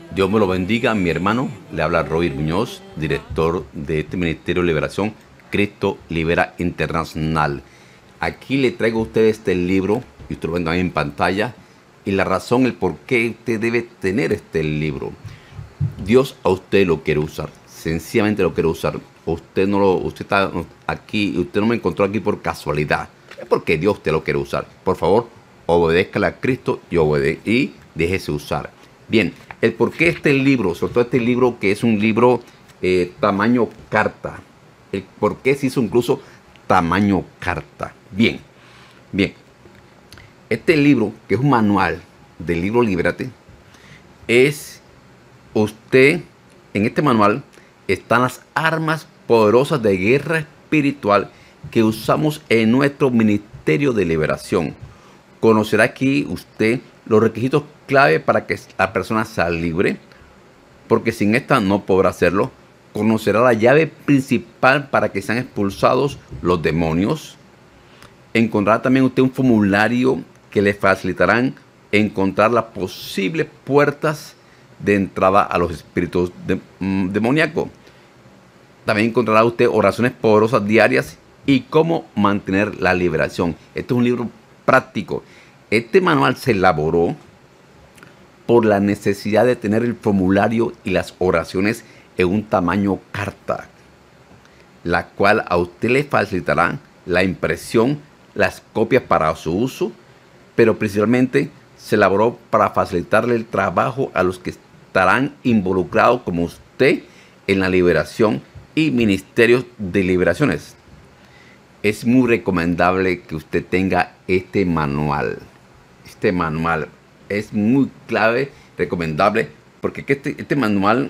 Dios me lo bendiga, mi hermano. Le habla Roy Muñoz, director de este Ministerio de Liberación, Cristo Libera Internacional. Aquí le traigo a usted este libro, y usted lo ven también en pantalla, y la razón, el por qué usted debe tener este libro. Dios a usted lo quiere usar, sencillamente lo quiere usar. Usted está aquí, usted no me encontró aquí por casualidad. Es porque Dios te lo quiere usar. Por favor, obedézcale a Cristo y déjese usar. Bien, el por qué este libro, sobre todo este libro que es un libro tamaño carta. El por qué se hizo incluso tamaño carta. Bien, bien. Este libro, que es un manual del libro Líbrate, es usted, en este manual están las armas poderosas de guerra espiritual que usamos en nuestro ministerio de liberación. Conocerá aquí usted los requisitos clave para que la persona sea libre, porque sin esta no podrá hacerlo. Conocerá la llave principal para que sean expulsados los demonios. Encontrará también usted un formulario que le facilitarán encontrar las posibles puertas de entrada a los espíritus demoníacos. También encontrará usted oraciones poderosas diarias y cómo mantener la liberación. Este es un libro práctico. Este manual se elaboró por la necesidad de tener el formulario y las oraciones en un tamaño carta, la cual a usted le facilitará la impresión, las copias para su uso, pero principalmente se elaboró para facilitarle el trabajo a los que estarán involucrados como usted en la liberación y ministerios de liberaciones. Es muy recomendable que usted tenga este manual. Este manual es muy clave, recomendable, porque este manual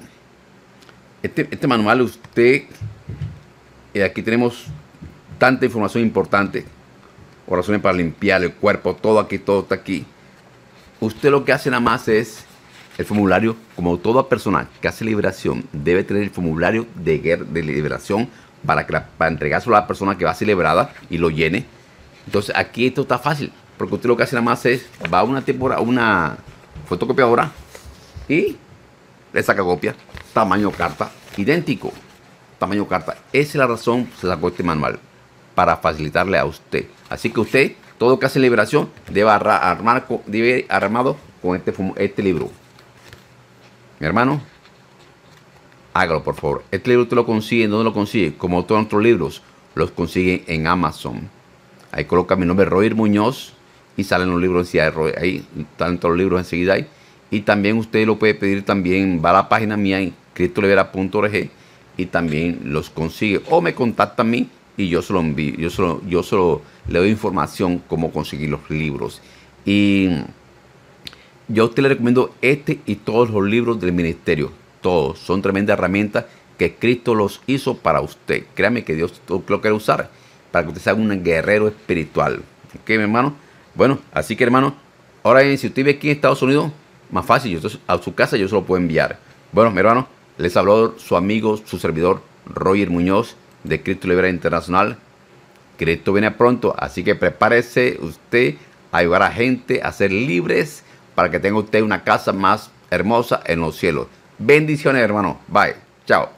usted, aquí tenemos tanta información importante, oraciones para limpiar el cuerpo, todo aquí, todo está aquí. Usted lo que hace nada más es el formulario, como toda persona que hace liberación, debe tener el formulario de liberación para entregárselo a la persona que va a ser liberada y lo llene. Entonces aquí esto está fácil, porque usted lo que hace nada más es, va a una fotocopiadora y le saca copia, tamaño carta, idéntico, tamaño carta. Esa es la razón que se sacó este manual, para facilitarle a usted. Así que usted, todo lo que hace liberación, debe armado con este libro. Mi hermano, hágalo por favor. Este libro usted lo consigue, ¿dónde lo consigue? Como todos nuestros libros, los consigue en Amazon. Ahí coloca mi nombre, Roy Muñoz, y salen los libros enseguida. Ahí están todos los libros enseguida ahí. Y también usted lo puede pedir también, va a la página mía en cristolibera.org y también los consigue. O me contacta a mí y yo se lo envío. Yo solo le doy información cómo conseguir los libros. Y yo a usted le recomiendo este y todos los libros del ministerio. Todos son tremendas herramientas que Cristo los hizo para usted. Créame que Dios lo quiere usar para que usted sea un guerrero espiritual. ¿Ok, mi hermano? Bueno, así que hermano, ahora bien, si usted vive aquí en Estados Unidos, más fácil, a su casa yo se lo puedo enviar. Bueno, mi hermano, les habló su amigo, su servidor, Roger Muñoz, de Cristo Libera Internacional. Cristo viene pronto, así que prepárese usted a ayudar a gente a ser libres para que tenga usted una casa más hermosa en los cielos. Bendiciones, hermano. Bye. Chao.